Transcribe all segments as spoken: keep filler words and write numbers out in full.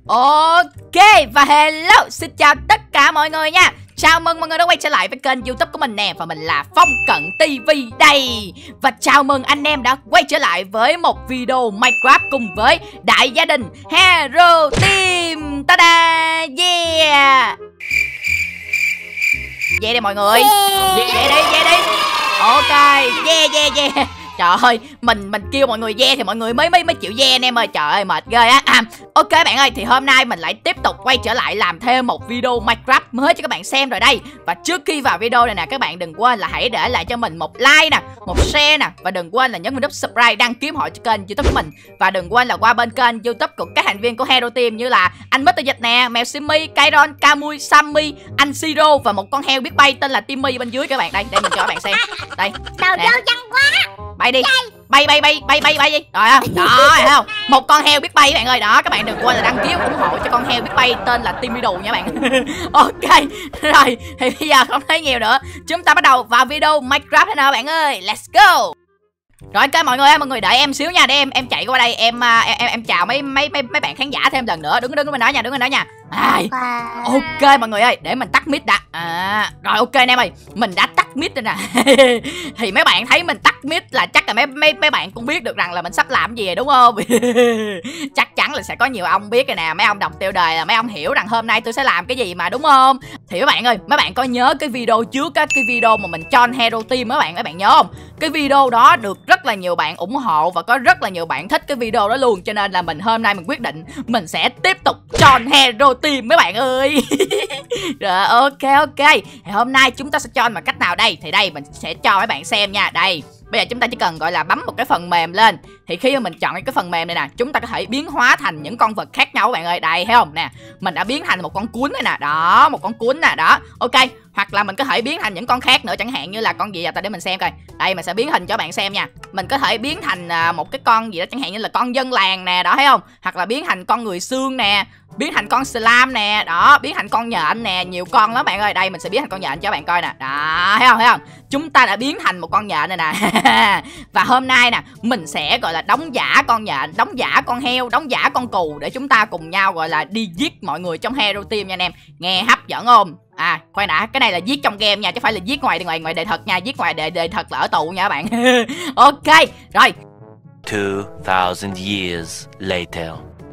Ok, và hello, xin chào tất cả mọi người nha. Chào mừng mọi người đã quay trở lại với kênh YouTube của mình nè. Và mình là Phong Cận ti vi đây. Và chào mừng anh em đã quay trở lại với một video Minecraft cùng với đại gia đình Hero Team. Ta-da, yeah. Yeah đi mọi người. Yeah, yeah đi, yeah đi. Ok, yeah, yeah, yeah. Trời ơi, mình mình kêu mọi người ve thì mọi người mới mới mới chịu ve anh em ơi. Trời ơi mệt ghê á. À, ok bạn ơi, thì hôm nay mình lại tiếp tục quay trở lại làm thêm một video Minecraft mới cho các bạn xem rồi đây. Và trước khi vào video này nè, các bạn đừng quên là hãy để lại cho mình một like nè, một share nè, và đừng quên là nhấn vào nút subscribe, đăng ký họ cho kênh YouTube của mình. Và đừng quên là qua bên kênh YouTube của các thành viên của Hero Team như là anh mít tơ Dịch nè, mèo Simmy, Kairon, Camui, Sammy, anh Siro và một con heo biết bay tên là Timmy bên dưới các bạn. Đây, đây mình cho các bạn xem. Đây. Đầu trâu chăng quá. Bay đi, bay bay bay bay bay bay đi. Rồi không? Đó, thấy không? Một con heo biết bay các bạn ơi. Đó, các bạn đừng quên là đăng ký ủng hộ cho con heo biết bay tên là Timmy Đồ nha bạn. Ok. Rồi, thì bây giờ không thấy nhiều nữa. Chúng ta bắt đầu vào video Minecraft thế nào bạn ơi. Let's go. Rồi các mọi người ơi, mọi người đợi em xíu nha, để em em chạy qua đây em em em, em chào mấy mấy mấy mấy bạn khán giả thêm lần nữa. Đứng đứng bên đó nha, đứng bên đó nha. À, ok mọi người ơi, để mình tắt mic đã. À, rồi ok anh em ơi, mình đã tắt mic rồi nè. Thì mấy bạn thấy mình tắt mic là chắc là mấy mấy mấy bạn cũng biết được rằng là mình sắp làm gì rồi đúng không? Chắc chắn là sẽ có nhiều ông biết rồi nè, mấy ông đọc tiêu đề là mấy ông hiểu rằng hôm nay tôi sẽ làm cái gì mà đúng không? Thì mấy bạn ơi, mấy bạn có nhớ cái video trước á, cái video mà mình cho Hero Team mấy bạn, mấy bạn nhớ không? Cái video đó được rất là nhiều bạn ủng hộ và có rất là nhiều bạn thích cái video đó luôn, cho nên là mình hôm nay mình quyết định mình sẽ tiếp tục cho Hero Team mấy bạn ơi. Rồi ok ok. Thì hôm nay chúng ta sẽ cho bằng cách nào đây? Thì đây mình sẽ cho mấy bạn xem nha. Đây, bây giờ chúng ta chỉ cần gọi là bấm một cái phần mềm lên. Thì khi mà mình chọn cái phần mềm này nè, chúng ta có thể biến hóa thành những con vật khác nhau các bạn ơi. Đây thấy không nè, mình đã biến thành một con cuốn này nè. Đó, một con cuốn nè. Đó, ok. Hoặc là mình có thể biến thành những con khác nữa, chẳng hạn như là con gì vậy ta, để mình xem coi. Đây mình sẽ biến hình cho bạn xem nha. Mình có thể biến thành à, một cái con gì đó, chẳng hạn như là con dân làng nè, đó thấy không? Hoặc là biến thành con người xương nè, biến thành con slime nè, đó, biến thành con nhện nè, nhiều con lắm bạn ơi. Đây mình sẽ biến thành con nhện cho bạn coi nè. Đó, thấy không? Thấy không? Chúng ta đã biến thành một con nhện này nè. Và hôm nay nè, mình sẽ gọi là đóng giả con nhện, đóng giả con heo, đóng giả con cừu để chúng ta cùng nhau gọi là đi giết mọi người trong Hero Team nha anh em. Nghe hấp dẫn không? À, khoan đã, cái này là giết trong game nha, chứ phải là giết ngoài ngoài ngoài đời thật nha, giết ngoài đời đời thật là ở tù nha các bạn. Ok, rồi. two thousand years later.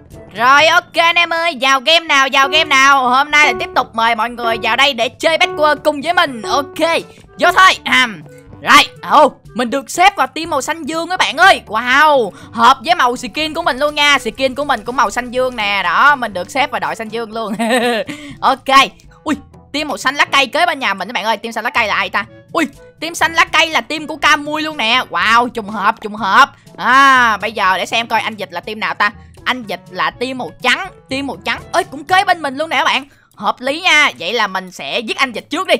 Rồi ok anh em ơi, vào game nào, vào game nào. Hôm nay là tiếp tục mời mọi người vào đây để chơi Backward cùng với mình. Ok, vô thôi. À, rồi, oh, mình được xếp vào team màu xanh dương các bạn ơi. Wow, hợp với màu skin của mình luôn nha. Skin của mình cũng màu xanh dương nè. Đó, mình được xếp vào đội xanh dương luôn. Ok. Ui, team màu xanh lá cây kế bên nhà mình các bạn ơi. Team xanh lá cây là ai ta? Ui, team xanh lá cây là team của Camui luôn nè. Wow, trùng hợp, trùng hợp. À, bây giờ để xem coi anh Dịch là team nào ta. Anh Dịch là team màu trắng. Team màu trắng ơi, cũng kế bên mình luôn nè các bạn. Hợp lý nha. Vậy là mình sẽ giết anh Dịch trước đi.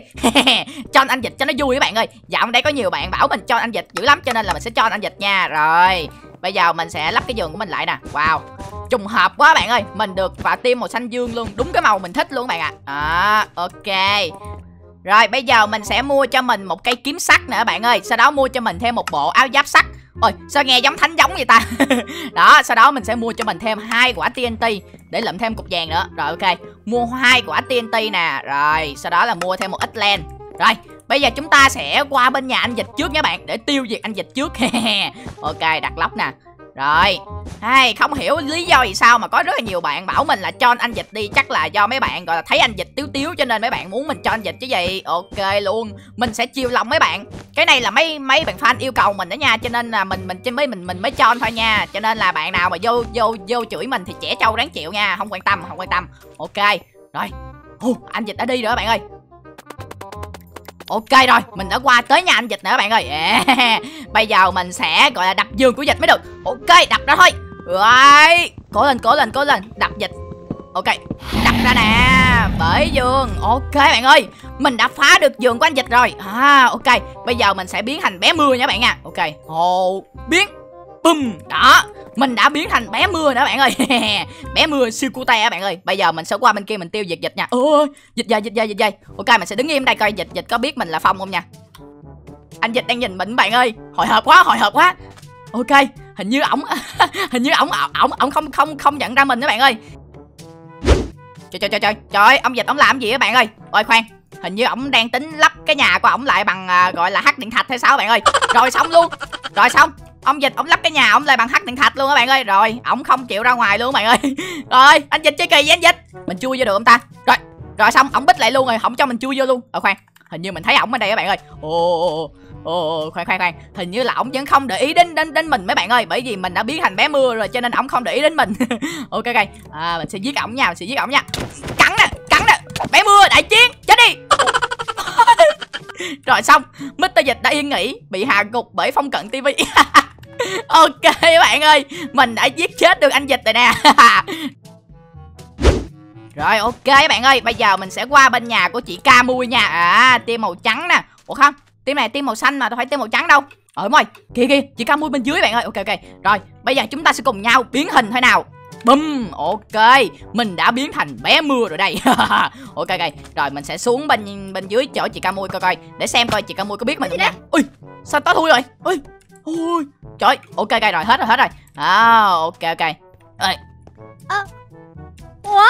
Cho anh Dịch cho nó vui các bạn ơi. Dạo đây có nhiều bạn bảo mình cho anh Dịch dữ lắm, cho nên là mình sẽ cho anh Dịch nha. Rồi, bây giờ mình sẽ lắp cái giường của mình lại nè. Wow, trùng hợp quá bạn ơi. Mình được vào team màu xanh dương luôn. Đúng cái màu mình thích luôn bạn ạ. À. Đó, ok. Rồi bây giờ mình sẽ mua cho mình một cây kiếm sắt nữa bạn ơi. Sau đó mua cho mình thêm một bộ áo giáp sắt. Ôi, sao nghe giống thánh giống vậy ta. Đó, sau đó mình sẽ mua cho mình thêm hai quả tê en tê để lượm thêm cục vàng nữa. Rồi ok, mua hai quả tê en tê nè. Rồi, sau đó là mua thêm một ít len. Rồi, bây giờ chúng ta sẽ qua bên nhà anh Dịch trước nha bạn, để tiêu diệt anh Dịch trước. Ok, đặt lóc nè. Rồi, hay không hiểu lý do vì sao mà có rất là nhiều bạn bảo mình là cho anh Dịch đi. Chắc là do mấy bạn gọi là thấy anh Dịch tiếu tiếu cho nên mấy bạn muốn mình cho anh Dịch chứ gì. Ok luôn, mình sẽ chiều lòng mấy bạn. Cái này là mấy mấy bạn fan yêu cầu mình đó nha, cho nên là mình mình mới mình mình mới cho anh thôi nha. Cho nên là bạn nào mà vô vô vô chửi mình thì trẻ trâu đáng chịu nha, không quan tâm, không quan tâm. Ok, rồi. Uh, anh Dịch đã đi rồi các bạn ơi. Ok rồi, mình đã qua tới nhà anh Dịch nữa các bạn ơi. Yeah. Bây giờ mình sẽ gọi là đập giường của Dịch mới được. Ok, đập ra thôi. Rồi, cố lên, cố lên, cố lên. Đập Dịch. Ok, đập ra nè. Bể giường. Ok bạn ơi, mình đã phá được giường của anh Dịch rồi. À, ok, bây giờ mình sẽ biến thành bé mưa nha các bạn nha. Ok, hồ biến. Bum, đó, mình đã biến thành bé mưa nữa bạn ơi. Bé mưa siêu cute các bạn ơi. Bây giờ mình sẽ qua bên kia mình tiêu diệt Dịch nha. Ôi, Dịch dây, Dịch dây, Dịch dây. Ok, mình sẽ đứng im đây coi Dịch Dịch có biết mình là Phong không nha. Anh Dịch đang nhìn mình bạn ơi. Hồi hộp quá, hồi hộp quá. Ok, hình như ổng hình như ổng ổng ổng không không không nhận ra mình các bạn ơi. Trời trời trời trời, trời ông Dịch ông làm gì á bạn ơi? Ôi khoan, hình như ổng đang tính lắp cái nhà của ổng lại bằng à, gọi là hắc điện thạch hay sao bạn ơi. Rồi xong luôn. Rồi xong. Ông Dịch ổng lắp cái nhà ổng lại bằng hắc điện thạch luôn á bạn ơi. Rồi, ổng không chịu ra ngoài luôn bạn ơi. Rồi, anh Dịch chơi kỳ với anh Dịch. Mình chui vô được không ta? Rồi, rồi xong ổng bích lại luôn rồi, không cho mình chui vô luôn. Ờ khoan, hình như mình thấy ổng ở đây các bạn ơi. Ồ ồ khoan khoan khoan, hình như là ổng vẫn không để ý đến đến đến mình mấy bạn ơi, bởi vì mình đã biến thành bé mưa rồi cho nên ổng không để ý đến mình. Ok ok, à, mình sẽ giết ổng nha, mình sẽ giết ổng nha. Cắn nè, cắn nè, bé mưa đại chiến, chết đi. Rồi xong, mít tơ Dịch đã yên nghỉ, bị hạ gục bởi phong cận tivi. Ok các bạn ơi, mình đã giết chết được anh Dịch rồi nè. Rồi ok các bạn ơi, bây giờ mình sẽ qua bên nhà của chị Ca Mui nha. À, tim màu trắng nè. Ủa không, tim này tim màu xanh mà, đâu phải tim màu trắng đâu. Ờ đúng rồi, kìa kìa, chị Ca Mui bên dưới bạn ơi. Ok ok, rồi bây giờ chúng ta sẽ cùng nhau biến hình thế nào. Bum, ok, mình đã biến thành bé mưa rồi đây. Ok ok, rồi mình sẽ xuống bên bên dưới chỗ chị Ca Mui coi coi, để xem coi chị Ca Mui có biết mình không nha. Ui, sao tối thui rồi. Ui, ui, trời, ok ok rồi, hết rồi hết rồi. À, ok ok. Ê. À, ủa?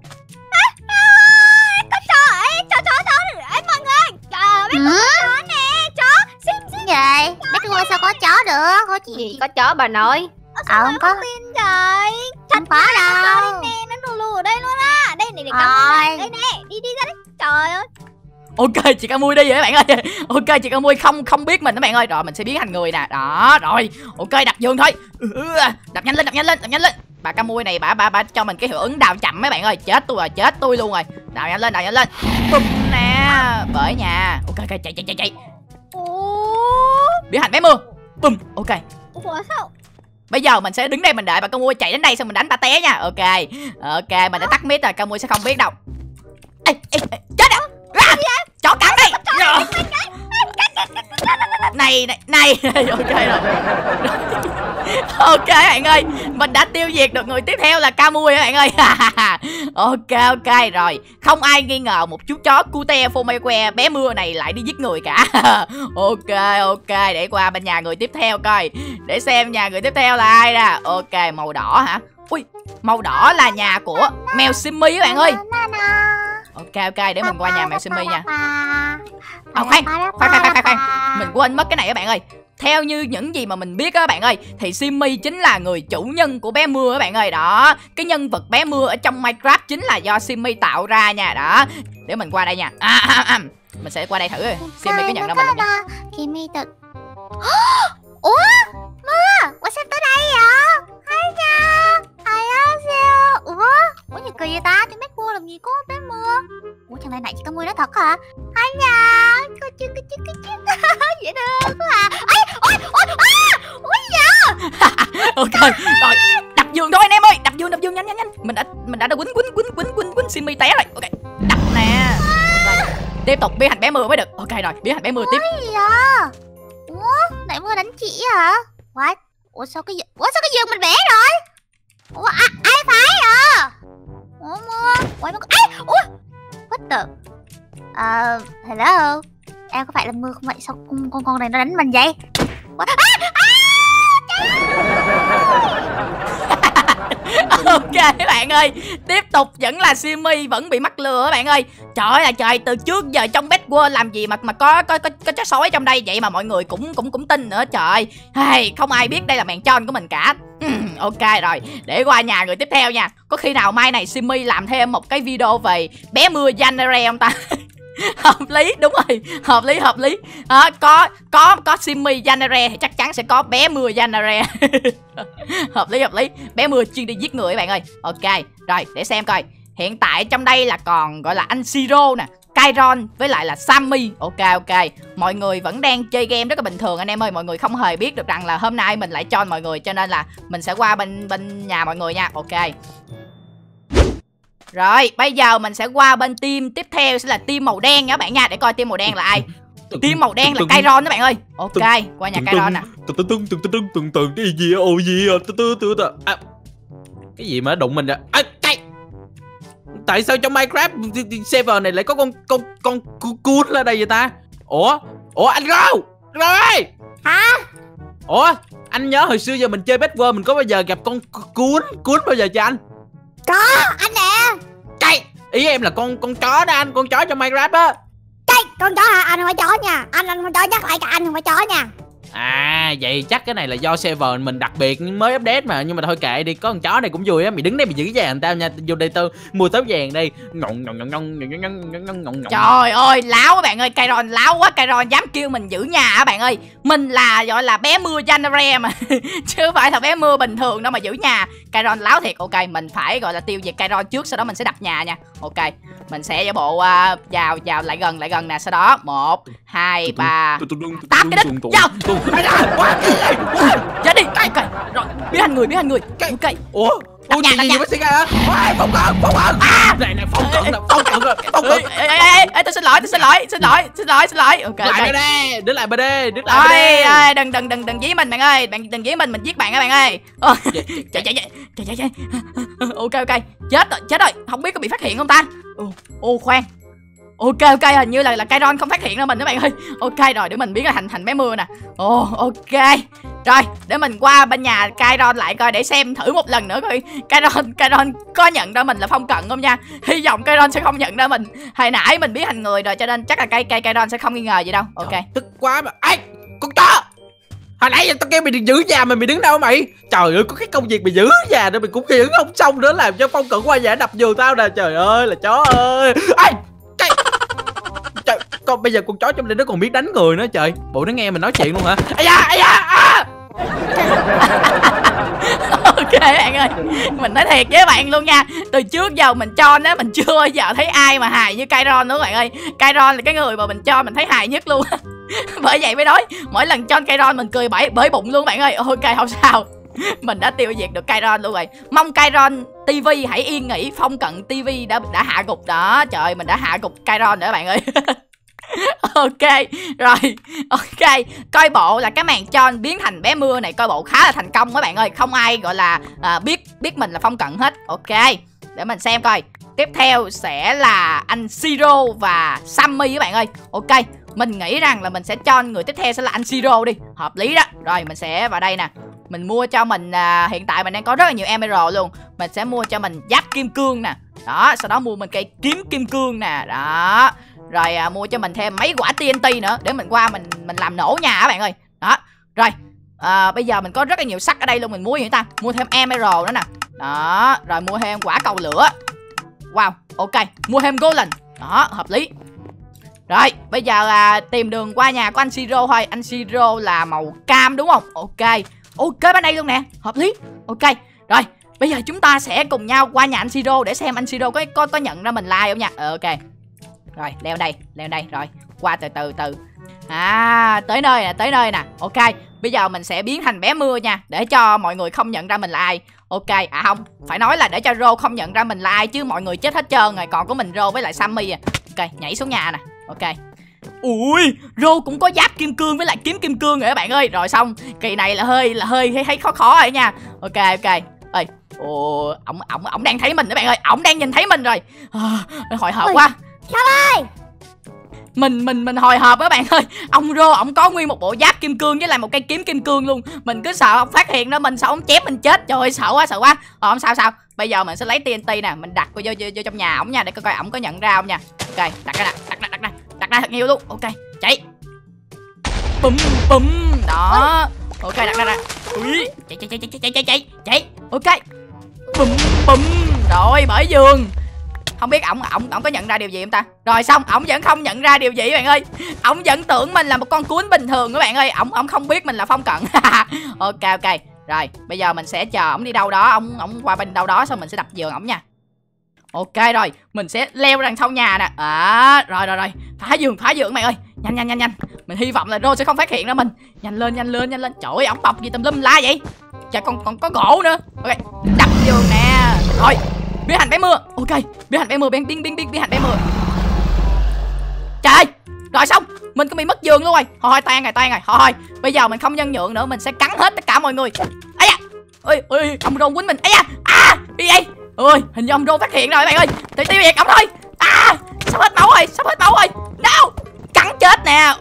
Có chó ấy, chó chó chó ấy mọi người. Trời biết có chó nè, chó xin xin vậy. Bách Ngôi sao có chó được? Có chị gì có chó bà nội. Ờ không có. Tin trời. Không có đâu. Đây nè, nó lù lù ở đây luôn á. Đây này để cầm. Đây nè, đi đi ra đấy. Trời ơi. Ok chị Ca Mui đi vậy các bạn ơi. Ok chị Ca Mui không không biết mình các bạn ơi. Rồi mình sẽ biến thành người nè. Đó rồi. Ok đập giường thôi. Đập nhanh lên, đập nhanh lên, đập nhanh lên. Bà Ca Mui này bà bà bà cho mình cái hiệu ứng đào chậm mấy bạn ơi. Chết tôi rồi, chết tôi luôn rồi. Đào nhanh lên, đào nhanh lên. Bum nè, bởi nhà. Ok ok chạy chạy chạy chạy. Ủa? Biến thành bé mưa. Bum. Ok. Ủa sao? Bây giờ mình sẽ đứng đây mình đợi bà Ca Mui chạy đến đây xong mình đánh ta té nha. Ok. Ok, mình đã tắt mic rồi, Ca Mui sẽ không biết đâu. Ê, ê, ê, chết à. À, chó cắn đây. Này này này. Ok rồi. Ok bạn ơi, mình đã tiêu diệt được người tiếp theo là Ca Mui các bạn ơi. Ok ok rồi, không ai nghi ngờ một chú chó cute Fomeque bé mưa này lại đi giết người cả. Ok ok, để qua bên nhà người tiếp theo coi, để xem nhà người tiếp theo là ai nè. Ok, màu đỏ hả? Ui, màu đỏ là nhà của mèo Simmy các bạn ơi. Ok ok, để mình qua nhà mèo Simmy nha. À, khoan, khoan khoan khoan khoan, mình quên mất cái này các bạn ơi. Theo như những gì mà mình biết á bạn ơi, thì Simmy chính là người chủ nhân của bé mưa các bạn ơi. Đó, cái nhân vật bé mưa ở trong Minecraft chính là do Simmy tạo ra nha. Đó, để mình qua đây nha. À, à, à. Mình sẽ qua đây thử. Simmy có nhận ra mình không nha? Simmy tự... Ủa? Mưa? Ủa sao tới đây vậy? Hay nha. Hay á sao? Ủa? Ủa gì kỳ vậy ta? Tôi biết mưa làm gì có bé mưa. Ủa chẳng lẽ nãy chị có mưa đó thật hả? Hay nha. Cô chứ cô chứ cô chứ. Dễ thương quá à. Ê, ôi, ôi, à, ôi dạ. Ok, rồi, đập giường thôi anh em ơi. Đập giường, đập giường, nhanh nhanh nhanh. Mình đã mình đã đã quýnh quýnh quýnh quýnh quýnh quýnh Simmy té rồi. Ok, đập nè. Rồi, tiếp tục biến thành bé mưa mới được. Ok rồi, biến thành bé mưa tiếp. Ôi dạ. Ủa, nãy mưa đánh chị hả? What? Ủa sao cái Ủa sao cái giường mình bể rồi? Ủa à, ai phải à? Ủa mưa. Ủa nó Ê, ủa. What the? Ờ, uh, hello. Em có phải là mưa không vậy? Sao con con, con này nó đánh mình vậy? What? À, à, Ok các bạn ơi, tiếp tục vẫn là Simmy vẫn bị mắc lừa các bạn ơi. Trời ơi là trời, từ trước giờ trong Bed World làm gì mà mà có có có, có chó sói trong đây vậy mà mọi người cũng cũng cũng tin nữa trời. Hey, không ai biết đây là màn tròn của mình cả. uhm, Ok rồi, để qua nhà người tiếp theo nha. Có khi nào mai này Simmy làm thêm một cái video về bé mưa Janere không ta? Hợp lý, đúng rồi, hợp lý hợp lý. À, có có có Simmy Janere thì chắc chắn sẽ có bé mưa Janere. Hợp lý hợp lý. Bé mưa chuyên đi giết người các bạn ơi. Ok rồi, để xem coi. Hiện tại trong đây là còn gọi là anh Siro nè, Kairon với lại là Sammy. Ok ok, mọi người vẫn đang chơi game rất là bình thường anh em ơi. Mọi người không hề biết được rằng là hôm nay mình lại cho mọi người, cho nên là mình sẽ qua bên bên nhà mọi người nha. Ok. Rồi, bây giờ mình sẽ qua bên team tiếp theo sẽ là team màu đen nha các bạn nha, để coi team màu đen là ai. Team màu đen là Kairon các bạn ơi. Ok, qua nhà Kairon nè. Từng từng từng từng từng từng cái gì ồ gì à từ từ từ cái gì mà đụng mình à? Tại sao trong Minecraft server này lại có con con con cuốn lên đây vậy ta? Ủa? Ủa anh Rau? Rồi. Hả? Ủa, anh nhớ hồi xưa giờ mình chơi Bedwars mình có bao giờ gặp con cuốn cuốn bao giờ chưa anh? Có, anh nè. Chạy. Ý em là con con chó đó anh, con chó trong Minecraft á. Cái con chó hả? Anh không phải chó nha. Anh anh không phải chó, nhắc lại cả anh không phải chó nha. À vậy chắc cái này là do server mình đặc biệt mới update mà. Nhưng mà thôi kệ đi, có con chó này cũng vui á. Mày đứng đây mày giữ vàng tao nha. Vô đây tao mua táo vàng đây. Ngọng ngọng ngọng ngọng ngọng ngọng ngọng. Trời ơi láo các bạn ơi, Kairon láo quá. Kairon dám kêu mình giữ nhà á bạn ơi. Mình là gọi là bé mưa Janare mà chứ không phải là bé mưa bình thường đâu mà giữ nhà. Kairon láo thiệt. Ok mình phải gọi là tiêu diệt Kairon trước, sau đó mình sẽ đập nhà nha. Ok mình sẽ giả bộ uh, vào vào lại gần lại gần nè, sau đó một hai ba tám cái đít vào chết đi. Ok rồi biến thành người biến thành người. Ok ủa đập nhà đập nhà mới xảy ra hả? Phong cận phong cận à này này phong cận phong cận rồi phong cận. Ê ê ê tôi xin lỗi tôi xin lỗi xin lỗi xin lỗi xin lỗi. Ok lại bên đây đứng lại bên đây đứng lại bên đây. Đừng đừng đừng đừng dí mình bạn ơi, bạn đừng dí mình mình giết bạn các bạn ơi. Chạy chạy chạy chạy chạy. Ok ok chết rồi chết rồi, không biết có bị phát hiện không ta. Ô khoan. Ok ok hình như là là Kairon không phát hiện ra mình các bạn ơi. Ok rồi để mình biến thành thành bé mưa nè. Ồ ok rồi để mình qua bên nhà Kairon lại coi để xem thử một lần nữa coi Kairon Kairon có nhận ra mình là Phong Cận không nha. Hy vọng Kairon sẽ không nhận ra mình. Hồi nãy mình biến thành người rồi cho nên chắc là cây cây Kairon sẽ không nghi ngờ gì đâu. Ok trời, tức quá mà. Ai con chó hồi nãy giờ tao kêu mày đừng giữ nhà mà mày đứng đâu mày. Trời ơi có cái công việc mày giữ nhà đó mày cũng giữ không xong nữa, làm cho Phong Cận qua nhà đập giường tao nè. Trời ơi là chó ơi. Ai cái trời, con bây giờ con chó trong đây nó còn biết đánh người nữa. Trời bộ nó nghe mình nói chuyện luôn hả? Ây da ây da à. Ok bạn ơi mình nói thiệt với bạn luôn nha, từ trước giờ mình cho nó mình chưa bao giờ thấy ai mà hài như Kairon nữa bạn ơi. Kairon là cái người mà mình cho mình thấy hài nhất luôn. Bởi vậy mới nói mỗi lần cho Kairon mình cười bể bể bụng luôn bạn ơi. Ok không sao, mình đã tiêu diệt được Kairon luôn rồi. Mong Kairon ti vi hãy yên nghỉ, Phong Cận ti vi đã đã hạ gục đó. Trời mình đã hạ gục Kairon nữa bạn ơi. Ok rồi ok coi bộ là cái màn cho biến thành bé mưa này coi bộ khá là thành công các bạn ơi. Không ai gọi là à, biết biết mình là Phong Cận hết. Ok để mình xem coi tiếp theo sẽ là anh Siro và Sammy các bạn ơi. Ok mình nghĩ rằng là mình sẽ cho người tiếp theo sẽ là anh Siro đi, hợp lý đó. Rồi mình sẽ vào đây nè, mình mua cho mình à, hiện tại mình đang có rất là nhiều emerald luôn. Mình sẽ mua cho mình giáp kim cương nè. Đó sau đó mua mình cây kiếm kim cương nè. Đó rồi à, mua cho mình thêm mấy quả tê en tê nữa để mình qua mình mình làm nổ nhà các bạn ơi. Đó rồi à, bây giờ mình có rất là nhiều sắt ở đây luôn. Mình mua gì ta, mua thêm emerald nữa nè. Đó rồi mua thêm quả cầu lửa. Wow ok mua thêm golden. Đó hợp lý. Rồi bây giờ là tìm đường qua nhà của anh Siro thôi. Anh Siro là màu cam đúng không? Ok ok bên đây luôn nè, hợp lý. Ok rồi bây giờ chúng ta sẽ cùng nhau qua nhà anh Siro để xem anh Siro có có, có nhận ra mình like không nha. ờ, Ok rồi leo đây leo đây rồi qua từ từ từ. À tới nơi nè tới nơi nè. Ok bây giờ mình sẽ biến thành bé mưa nha để cho mọi người không nhận ra mình là ai. Ok à không phải nói là để cho Rô không nhận ra mình là ai chứ mọi người chết hết trơn rồi, còn có mình Rô với lại Sammy à. Ok nhảy xuống nhà nè. Ok ui Rô cũng có giáp kim cương với lại kiếm kim cương rồi các bạn ơi. Rồi xong kỳ này là hơi là hơi thấy khó khó rồi nha. Ok ok ơi ồ ổng ổng ổng đang thấy mình các bạn ơi, ổng đang nhìn thấy mình rồi. À, hồi hộp quá. Sao ơi Mình mình mình hồi hộp các bạn ơi. Ông Rô ổng có nguyên một bộ giáp kim cương với lại một cây kiếm kim cương luôn. Mình cứ sợ ông phát hiện ra mình, sợ ông chém mình chết. Trời ơi sợ quá sợ quá. Ờ không sao sao. Bây giờ mình sẽ lấy tê en tê nè, mình đặt vô vô, vô trong nhà ổng nha để coi coi ổng có nhận ra không nha. Ok, đặt ra nè, đặt ra đặt ra. Đặt ra thật nhiều luôn. Ok, chạy. Bum bum. Đó. Ok đặt ra nè. Ui, chạy chạy chạy chạy chạy chạy chạy. Chạy. Ok. Bum bum. Rồi bởi giường. Không biết ổng ổng ổng có nhận ra điều gì không ta? Rồi xong ổng vẫn không nhận ra điều gì các bạn ơi. Ổng vẫn tưởng mình là một con cuốn bình thường các bạn ơi. Ổng ổng không biết mình là Phong Cận. Ok ok. Rồi bây giờ mình sẽ chờ ổng đi đâu đó, ổng ổng qua bên đâu đó xong mình sẽ đập giường ổng nha. Ok rồi mình sẽ leo đằng sau nhà nè. À rồi rồi rồi phá giường phá giường các bạn ơi. Nhanh nhanh nhanh nhanh. Mình hy vọng là Rô sẽ không phát hiện ra mình. Nhanh lên nhanh lên nhanh lên. Trời ơi ổng bọc gì tùm lum la vậy. Trời còn còn có gỗ nữa. Ok đập giường nè. Rồi biến thành bé mưa. Ok biến thành bé mưa, biến biến biến biến biến thành bé mưa. Trời ơi rồi xong mình có bị mất giường luôn rồi. Thôi thôi tan rồi tan rồi. Thôi thôi bây giờ mình không nhân nhượng nữa, mình sẽ cắn hết tất cả mọi người. Ây da ôi ôi ông Rô quýnh mình. Ây da à đi vậy. Ôi hình như ông Rô phát hiện rồi các bạn ơi. Thì tiêu diệt ổng thôi. À sắp hết máu rồi sắp hết máu rồi. No cắn chết nè.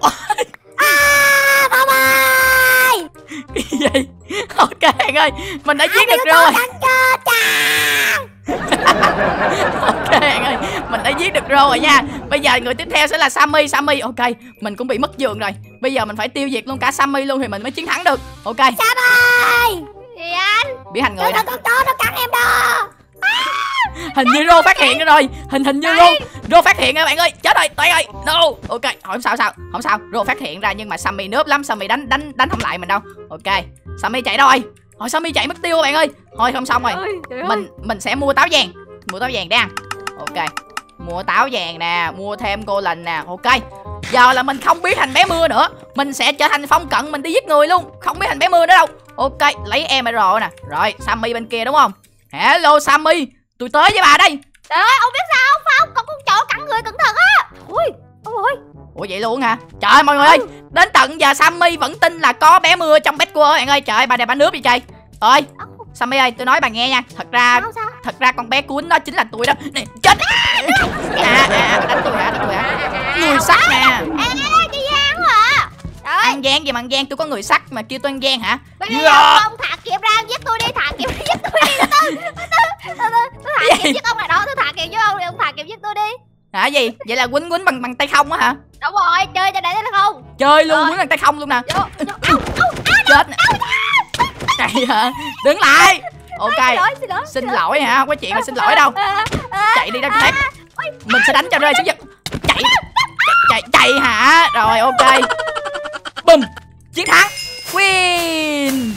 À Phong ơi Cái gì vậy? Ok bạn ơi mình đã giết được rồi. Cắn chết à. Ok bạn ơi giết được Rô rồi nha. Bây giờ người tiếp theo sẽ là Sammy. Sammy, ok, mình cũng bị mất giường rồi. Bây giờ mình phải tiêu diệt luôn cả Sammy luôn thì mình mới chiến thắng được. Ok. Sammy. Gì anh? Biến thành người Nó nè. con chó nó cắn em đó. Hình như Rô phát hiện rồi. Hình hình như Rô Rô phát hiện rồi bạn ơi. Chết rồi, Toàn ơi. No. Ok, không sao sao. Không sao. Rô phát hiện ra nhưng mà Sammy nớp lắm, Sammy đánh đánh đánh không lại mình đâu. Ok. Sammy chạy đâu rồi? Hồi Sammy chạy mất tiêu rồi bạn ơi. Thôi không xong rồi. Mình mình sẽ mua táo vàng. Mua táo vàng để ăn. Ok. Mua táo vàng nè, mua thêm cô lình nè. Ok. Giờ là mình không biến thành bé mưa nữa. Mình sẽ trở thành phong cận, mình đi giết người luôn. Không biến thành bé mưa nữa đâu. Ok, lấy em rờ nè. Rồi, Sammy bên kia đúng không? Hello Sammy, tôi tới với bà đây. Trời ơi, ông biết sao không? Phong, còn con chó cắn người cẩn thận á. Ui, ôi. Ủa vậy luôn hả? Trời ơi mọi người ơi, đến tận giờ Sammy vẫn tin là có bé mưa trong Bedwars bạn ơi. Trời ơi, bà này bà nước đi trời. Ơi, Sammy ơi, tôi nói bà nghe nha. Thật ra Sao, sao? thật ra con bé cuốn đó chính là tôi đó. Này, chết. À, à, đánh tôi hả? Đánh tôi hả? Người sắt nè. Ê, cái gian quá à. Trời ơi, Ăn gian gì mà ăn gian, tôi có người sắt mà kêu tôi ăn gian hả? bây giờ ông thả kiếm ra giết tôi đi, thả kiếm giết tôi đi. Tôi tôi tôi thả kiếm giết ông này đó, tôi thả kiếm giết ông đi, ông thả kiếm giết tôi đi. Hả gì? Vậy là quýnh quýnh bằng bằng tay không á hả? Đúng rồi, chơi cho để thấy không? Chơi luôn, Rồi. quýnh bằng tay không luôn nè. Vô, vô, ау, ау, Chết nè. Chạy hả? Đứng lại. Ok. xin lỗi, xin lỗi. Xin lỗi hả? Không có chuyện là xin lỗi đâu. Chạy đi đâu thép. Mình sẽ đánh cho rơi xuống giật. Chạy. Chạy chạy hả? Rồi ok. Bùm. Chiến thắng. Win.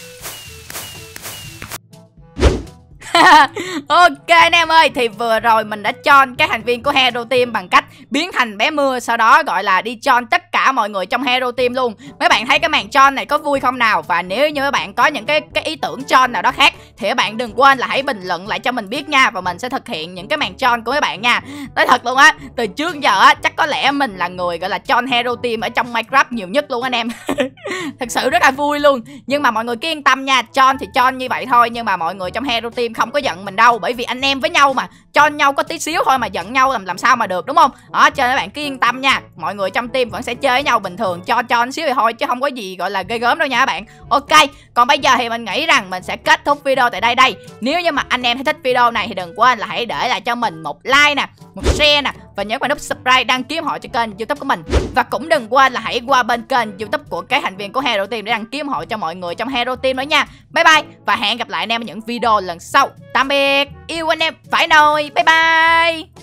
Ok anh em ơi, thì vừa rồi mình đã chọn các thành viên của Hero Team bằng cách biến thành bé mưa, sau đó gọi là đi chọn tất cả mọi người trong Hero Team luôn. Mấy bạn thấy cái màn chọn này có vui không nào? Và nếu như các bạn có những cái cái ý tưởng chọn nào đó khác thì các bạn đừng quên là hãy bình luận lại cho mình biết nha, và mình sẽ thực hiện những cái màn chọn của các bạn nha. Nói thật luôn á, từ trước giờ á chắc có lẽ mình là người gọi là chọn Hero Team ở trong Minecraft nhiều nhất luôn anh em. Thật sự rất là vui luôn. Nhưng mà mọi người cứ yên tâm nha, chọn thì chọn như vậy thôi, nhưng mà mọi người trong Hero Team không có giận mình đâu, bởi vì anh em với nhau mà, cho nhau có tí xíu thôi mà giận nhau làm làm sao mà được, đúng không? Đó, cho nên các bạn cứ yên tâm nha, mọi người trong team vẫn sẽ chơi với nhau bình thường, cho cho xíu thì thôi chứ không có gì gọi là ghê gớm đâu nha các bạn. Ok, còn bây giờ thì mình nghĩ rằng mình sẽ kết thúc video tại đây đây. Nếu như mà anh em thấy thích video này thì đừng quên là hãy để lại cho mình một like nè, một share nè, và nhớ vào nút subscribe đăng ký ủng hộ cho kênh YouTube của mình. Và cũng đừng quên là hãy qua bên kênh YouTube của các thành viên của Hero Team để đăng ký ủng hộ cho mọi người trong Hero Team nữa nha. Bye bye và hẹn gặp lại anh em ở những video lần sau. Tạm biệt, yêu anh em phải nồi. Bye bye.